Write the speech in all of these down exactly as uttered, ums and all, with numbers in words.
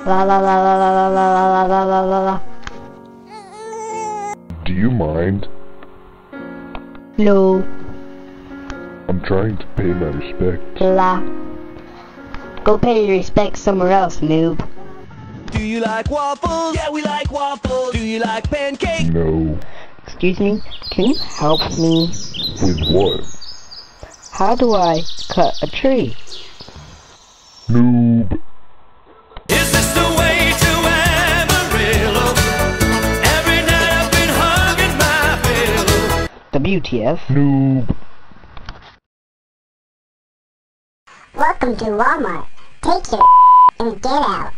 La la la la la la la la la la la. Do you mind? No. I'm trying to pay my respects. La. Go pay your respects somewhere else, noob. Do you like waffles? Yeah, we like waffles. Do you like pancakes? No. Excuse me, can you help me? With what? How do I cut a tree? Noob. Is this the way to Amarillo? Every night I've been hugging my pillow. W T F? Noob. Welcome to Walmart. Take your and get out.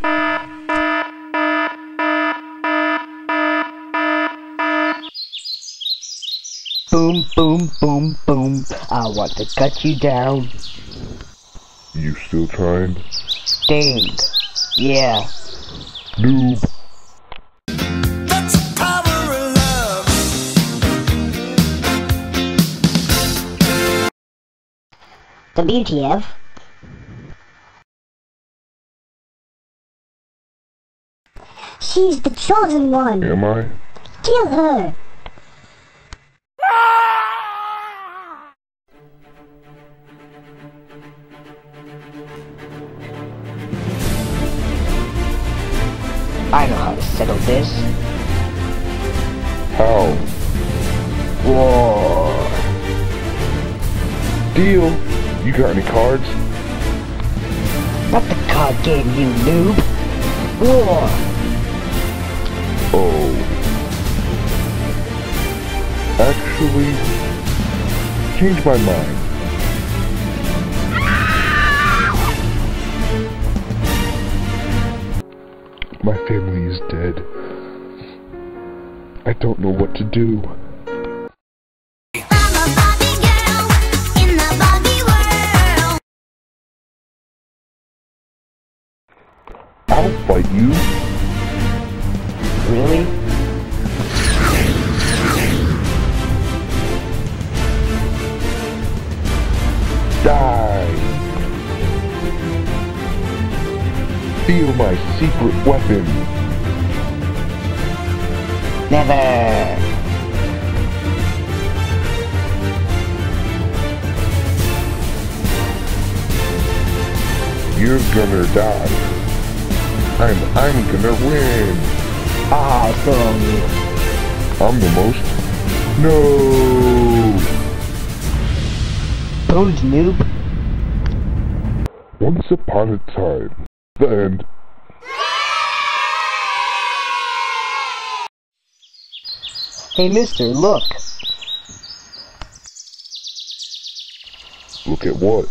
Boom, boom, boom, boom. I want to cut you down. You still trying? Dang. Yeah. Noob. That's the power of love. W T F? She's the chosen one. Am I? Kill her. I know how to settle this. How? Whoa. Deal. You got any cards? Not the card game, you noob. Whoa. Oh. Actually, change my mind. My family is dead. I don't know what to do. I'm a Barbie girl in the Barbie world. I'll fight you. Really? Die. Feel my secret weapon. Never. You're gonna die. I'm I'm gonna win. Ah, I still own you. I'm the most. No. Bones, noob. Once upon a time. The end. Hey, mister, look. Look at what?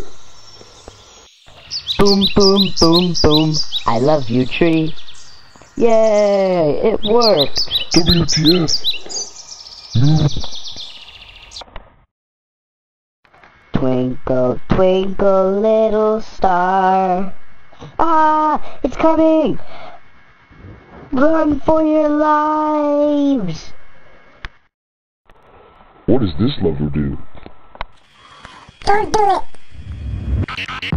Boom, boom, boom, boom. I love you, tree. Yay, it worked. W T F? Noob. Twinkle, twinkle, little star. Ah, it's coming. Run for your lives. What does this lover do? Don't do it.